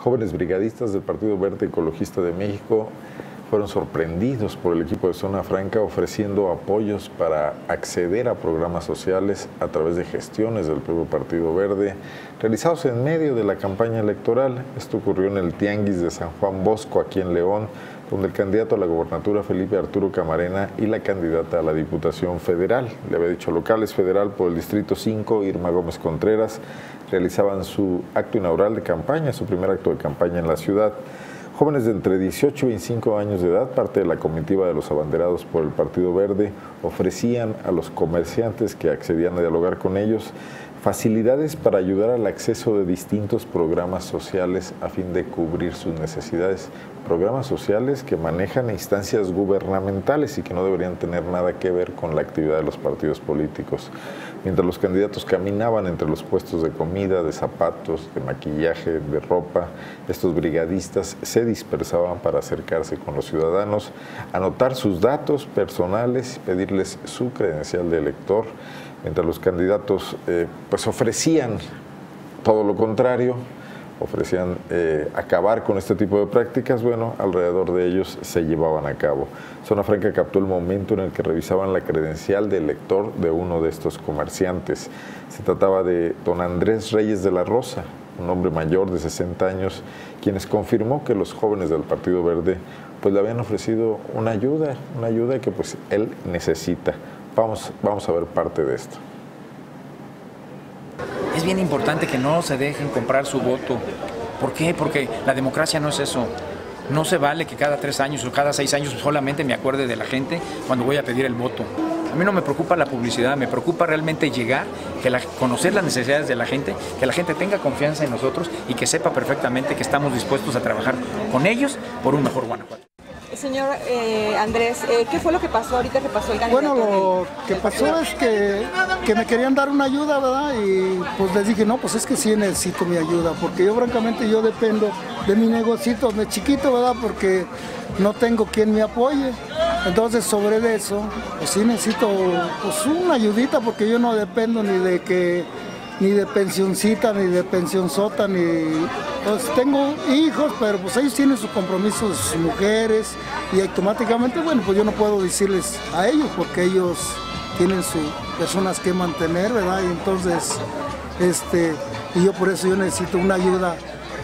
Jóvenes brigadistas del Partido Verde Ecologista de México fueron sorprendidos por el equipo de Zona Franca ofreciendo apoyos para acceder a programas sociales a través de gestiones del propio Partido Verde, realizados en medio de la campaña electoral. Esto ocurrió en el Tianguis de San Juan Bosco, aquí en León, donde el candidato a la gobernatura Felipe Arturo Camarena y la candidata a la Diputación Federal, le había dicho locales federal por el Distrito 5, Irma Gómez Contreras, realizaban su acto inaugural de campaña, su primer acto de campaña en la ciudad. Jóvenes de entre 18 y 25 años de edad, parte de la comitiva de los abanderados por el Partido Verde, ofrecían a los comerciantes que accedían a dialogar con ellos facilidades para ayudar al acceso de distintos programas sociales a fin de cubrir sus necesidades. Programas sociales que manejan instancias gubernamentales y que no deberían tener nada que ver con la actividad de los partidos políticos. Mientras los candidatos caminaban entre los puestos de comida, de zapatos, de maquillaje, de ropa, estos brigadistas se dispersaban para acercarse con los ciudadanos, anotar sus datos personales y pedirles su credencial de elector. Mientras los candidatos pues ofrecían todo lo contrario, ofrecían acabar con este tipo de prácticas, bueno, alrededor de ellos se llevaban a cabo. Zona Franca captó el momento en el que revisaban la credencial de elector de uno de estos comerciantes. Se trataba de don Andrés Reyes de la Rosa, un hombre mayor de 60 años, quienes confirmó que los jóvenes del Partido Verde pues le habían ofrecido una ayuda que pues él necesita. Vamos a ver parte de esto. Es bien importante que no se dejen comprar su voto. ¿Por qué? Porque la democracia no es eso. No se vale que cada 3 años o cada 6 años solamente me acuerde de la gente cuando voy a pedir el voto. A mí no me preocupa la publicidad, me preocupa realmente llegar, conocer las necesidades de la gente, que la gente tenga confianza en nosotros y que sepa perfectamente que estamos dispuestos a trabajar con ellos por un mejor Guanajuato. Señor Andrés, ¿qué fue lo que pasó ahorita que pasó el candidato? Bueno, lo que pasó es que me querían dar una ayuda, ¿verdad? Y pues les dije, no, pues es que sí necesito mi ayuda, porque yo francamente yo dependo de mi negocito de chiquito, ¿verdad? Porque no tengo quien me apoye. Entonces sobre eso, pues sí necesito pues una ayudita, porque yo no dependo ni de pensioncita, ni de pensionsota, pues tengo hijos, pero pues ellos tienen sus compromisos, sus mujeres, y automáticamente, bueno, pues yo no puedo decirles a ellos, porque ellos tienen sus personas que mantener, ¿verdad? Y entonces, y yo por eso yo necesito una ayuda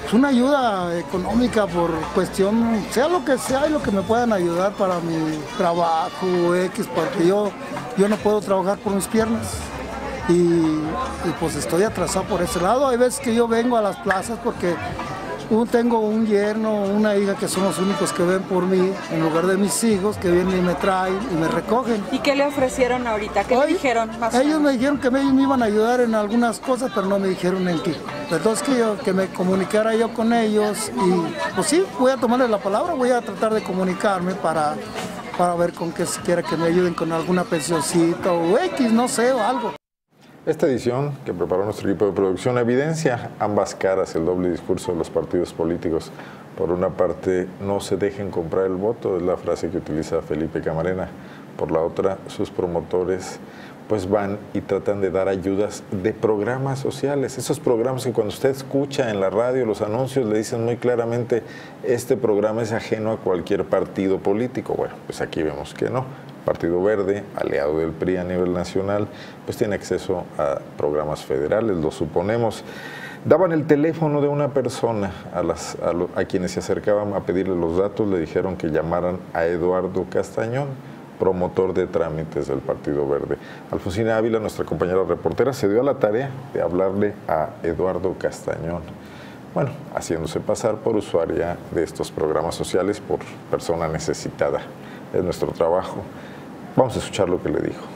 económica por cuestión, sea lo que sea y lo que me puedan ayudar para mi trabajo, porque yo no puedo trabajar por mis piernas. Y pues estoy atrasado por ese lado. Hay veces que yo vengo a las plazas porque tengo un yerno, una hija que son los únicos que ven por mí, en lugar de mis hijos que vienen y me traen y me recogen. ¿Y qué le ofrecieron ahorita? ¿Qué le dijeron? Ellos me dijeron que ellos me iban a ayudar en algunas cosas, pero no me dijeron en qué. Entonces que me comunicara yo con ellos y pues sí, voy a tomarle la palabra, voy a tratar de comunicarme para ver con qué siquiera que me ayuden con alguna pensioncita o X, no sé, o algo. Esta edición que preparó nuestro equipo de producción evidencia ambas caras, el doble discurso de los partidos políticos. Por una parte, no se dejen comprar el voto, es la frase que utiliza Felipe Camarena. Por la otra, sus promotores pues van y tratan de dar ayudas de programas sociales. Esos programas que cuando usted escucha en la radio los anuncios le dicen muy claramente, este programa es ajeno a cualquier partido político. Bueno, pues aquí vemos que no. Partido Verde, aliado del PRI a nivel nacional, pues tiene acceso a programas federales, lo suponemos. Daban el teléfono de una persona a quienes se acercaban a pedirle los datos, le dijeron que llamaran a Eduardo Castañón, promotor de trámites del Partido Verde. Alfonsina Ávila, nuestra compañera reportera, se dio a la tarea de hablarle a Eduardo Castañón, bueno, haciéndose pasar por usuaria de estos programas sociales, por persona necesitada. Es nuestro trabajo. Vamos a escuchar lo que le dijo.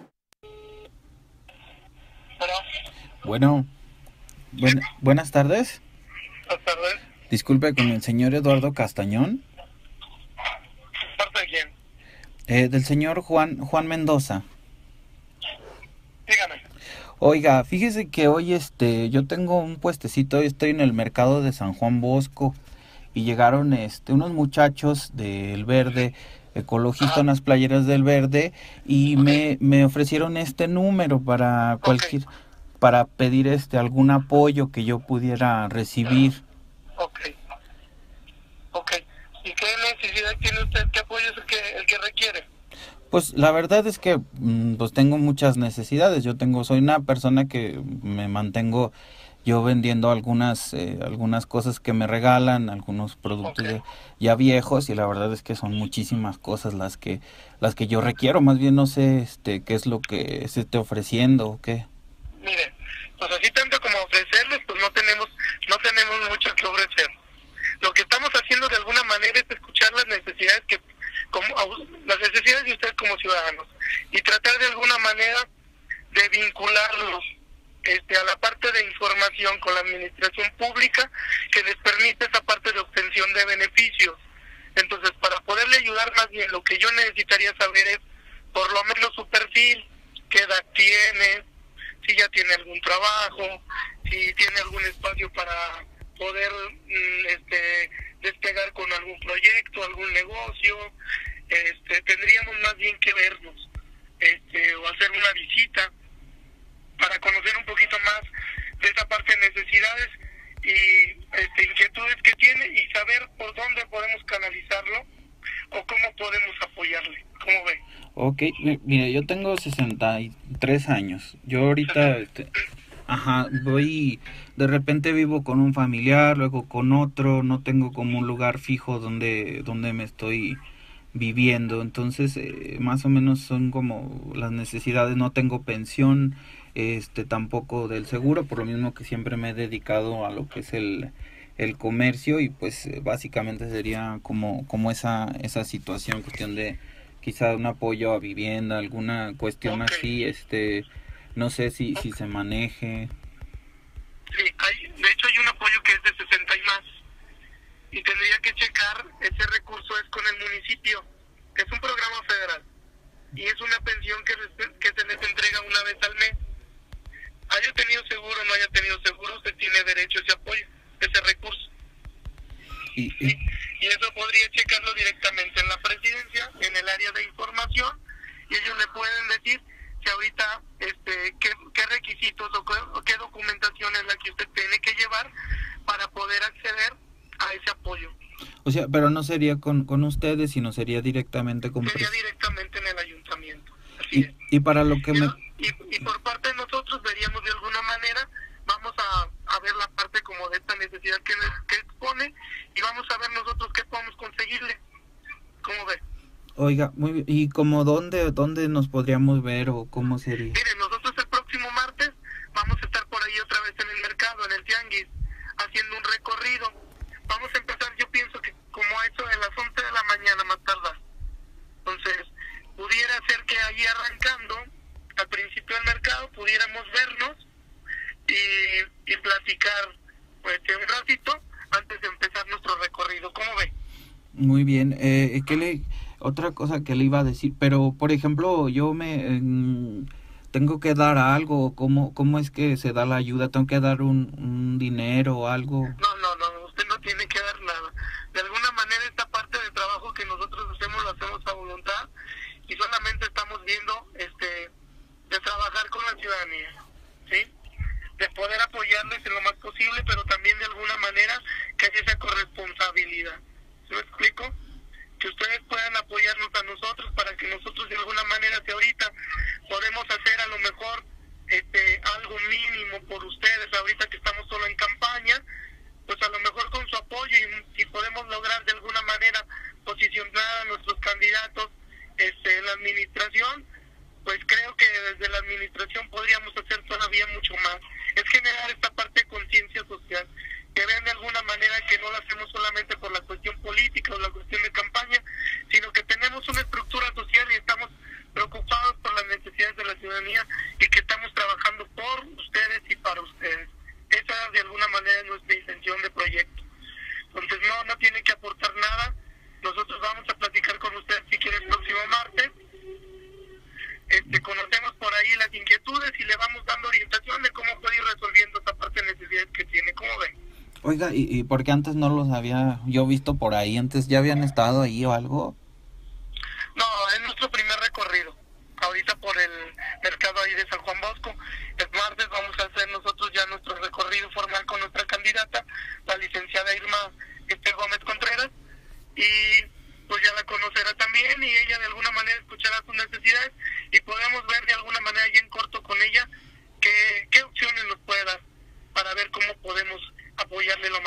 Bueno, buenas tardes. Buenas tardes. Disculpe, con el señor Eduardo Castañón. ¿Parte de quién? Del señor Juan Mendoza. Dígame. Oiga, fíjese que hoy yo tengo un puestecito, estoy en el mercado de San Juan Bosco y llegaron unos muchachos del Verde Ecologista, unas playeras del Verde, y me ofrecieron este número para para pedir algún apoyo que yo pudiera recibir. Ok. necesidad tiene usted? ¿Qué apoyo es el que requiere? Pues la verdad es que pues tengo muchas necesidades. Soy una persona que me mantengo yo vendiendo algunas cosas que me regalan, algunos productos ya viejos, y la verdad es que son muchísimas cosas las que yo requiero. Más bien no sé qué es lo que se esté ofreciendo o qué. Mire, pues así tanto como ofrecerles, pues no tenemos mucho que ofrecer. Lo que estamos haciendo de alguna manera es escuchar las necesidades de ustedes como ciudadanos y tratar de alguna manera de vincularlos a la parte de información con la administración pública que les permite esa parte de obtención de beneficios. Entonces, para poderle ayudar, más bien lo que yo necesitaría saber es por lo menos su perfil, qué edad tiene, si ya tiene algún trabajo, si tiene algún espacio para poder despegar con algún proyecto, algún negocio. Tendríamos más bien que vernos o hacer una visita para conocer un poquito más de esa parte de necesidades y inquietudes que tiene y saber por dónde podemos canalizarlo o cómo podemos apoyarle. ¿Cómo ve? Ok, mire, yo tengo 63 años. Yo ahorita de repente vivo con un familiar, luego con otro, no tengo como un lugar fijo donde me estoy viviendo. Entonces más o menos son como las necesidades. No tengo pensión, tampoco del seguro, por lo mismo que siempre me he dedicado a lo que es el comercio, y pues básicamente sería como esa situación, cuestión de quizá un apoyo a vivienda, alguna cuestión así, no sé si se maneje. Sí, de hecho hay un apoyo que es de 60 y más, y tendría que checar, ese recurso es con el municipio, es un programa federal, y es una pensión que se les entrega una vez al mes. Haya tenido seguro o no haya tenido seguro, usted tiene derecho a ese apoyo, ese recurso. Y eso podría checarlo directamente en la presidencia, en el área de información, y ellos le pueden decir si ahorita qué requisitos o qué documentación es la que usted tiene que llevar para poder acceder a ese apoyo. O sea, pero no sería con ustedes, sino sería directamente con... Sería directamente en el ayuntamiento. Así es. Y para lo que y por parte de nosotros veríamos de alguna manera, vamos a ver la parte como de esta necesidad que expone, y vamos a ver nosotros qué podemos conseguirle. ¿Cómo ve? Oiga, muy bien. ¿Y como dónde nos podríamos ver o cómo sería? Mire, nosotros el próximo martes vamos a estar por ahí otra vez en el mercado, en el tianguis, haciendo un recorrido. Vamos a empezar, yo pienso que como a eso de las 11 de la mañana más tardar. Entonces, pudiera ser que ahí arrancando, al principio del mercado, pudiéramos vernos y platicar un ratito antes de empezar nuestro recorrido. ¿Cómo ve? Muy bien. Otra cosa que le iba a decir, pero por ejemplo, yo tengo que dar algo. ¿Cómo es que se da la ayuda? ¿Tengo que dar un dinero o algo? No, usted no tiene que dar nada. De alguna manera esta parte de trabajo que nosotros hacemos, lo hacemos a voluntad, y solamente estamos viendo de trabajar con la ciudadanía, ¿sí? De poder apoyarles en lo más posible, pero también de alguna manera que haya esa corresponsabilidad. ¿Sí me explico? Que ustedes puedan apoyarnos a nosotros para que nosotros de alguna manera, si ahorita podemos hacer a lo mejor algo mínimo por ustedes, ahorita que estamos solo en campaña, pues a lo mejor con su apoyo, y si podemos lograr de alguna manera posicionar a nuestros candidatos en la administración, pues creo que desde la administración podríamos hacer todavía mucho más. Es generar esta parte de conciencia social, que vean de alguna manera que no lo hacemos solamente por la cuestión política o la cuestión de campaña, sino que tenemos una estructura social y estamos preocupados por las necesidades de la ciudadanía y que estamos trabajando por ustedes y para ustedes. Esa de alguna manera es nuestra intención de proyecto. Entonces no tiene que aportar nada. Nosotros vamos a platicar con ustedes si quieren el próximo martes. Conocemos por ahí las inquietudes y le vamos dando orientación de cómo puede ir resolviendo esta parte de necesidades que tiene. ¿Cómo ven? Oiga, ¿y por qué antes no los había yo visto por ahí? ¿Antes ya habían estado ahí o algo? No, es nuestro primer recorrido. Ahorita por el mercado ahí de San Juan Bosco. El martes vamos a hacer nosotros ya nuestro recorrido formal con nuestra candidata, la licenciada Irma Gómez Contreras. Y pues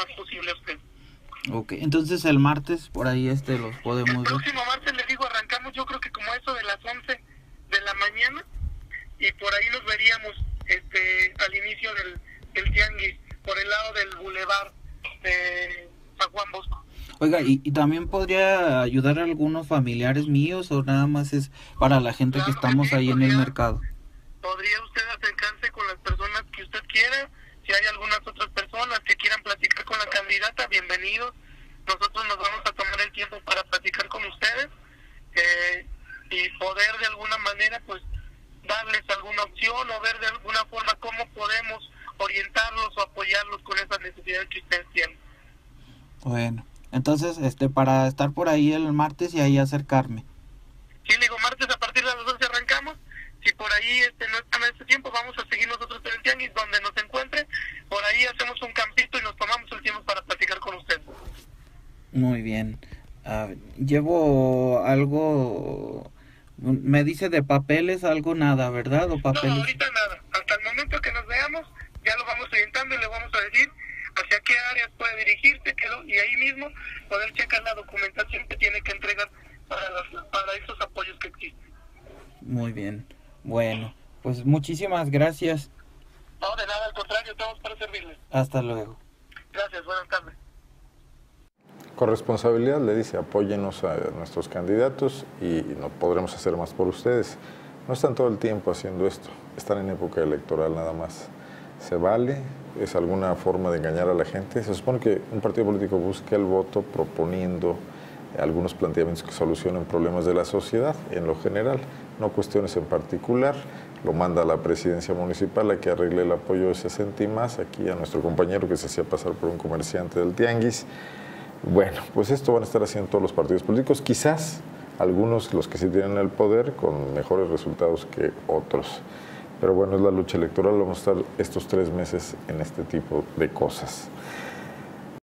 más posible a usted. Ok, entonces el martes por ahí los podemos El ver. próximo martes, les digo, arrancamos yo creo que como eso de las 11 de la mañana, y por ahí nos veríamos al inicio del tianguis, por el lado del bulevar de San Juan Bosco. Oiga, ¿y también podría ayudar a algunos familiares míos o nada más es para la gente Claro que que estamos sí, ahí en el mercado? Podría usted acercarse con las personas que usted quiera. Si hay algunas otras personas que quieran platicar con la candidata, bienvenidos. Nosotros nos vamos a tomar el tiempo para platicar con ustedes y poder de alguna manera pues darles alguna opción o ver de alguna forma cómo podemos orientarlos o apoyarlos con esas necesidades que ustedes tienen. Bueno, entonces para estar por ahí el martes y ahí acercarme. Sí, le digo, martes a partir de las 12 arrancamos. Si por ahí no están en este tiempo, vamos a seguir nosotros en el tianguis donde nos encuentre. Por ahí hacemos un campito y nos tomamos el tiempo para platicar con usted. Muy bien. Llevo algo, me dice de papeles, algo nada, ¿verdad? ¿O papeles? No, ahorita nada. Hasta el momento que nos veamos, ya lo vamos orientando y le vamos a decir hacia qué áreas puede dirigirse y ahí mismo poder checar la documentación que tiene que entregar para esos apoyos que existen. Muy bien. Bueno, pues muchísimas gracias. No, de nada, al contrario, estamos para servirles. Hasta luego. Gracias, buenas tardes. Con responsabilidad le dice, apóyenos a nuestros candidatos y no podremos hacer más por ustedes. No están todo el tiempo haciendo esto, están en época electoral nada más. Se vale, es alguna forma de engañar a la gente. Se supone que un partido político busca el voto proponiendo algunos planteamientos que solucionen problemas de la sociedad en lo general, no cuestiones en particular. Lo manda a la presidencia municipal a que arregle el apoyo de 60 y más, aquí a nuestro compañero que se hacía pasar por un comerciante del tianguis. Bueno, pues esto van a estar haciendo todos los partidos políticos, quizás algunos, los que sí tienen el poder, con mejores resultados que otros. Pero bueno, es la lucha electoral, vamos a estar estos 3 meses en este tipo de cosas.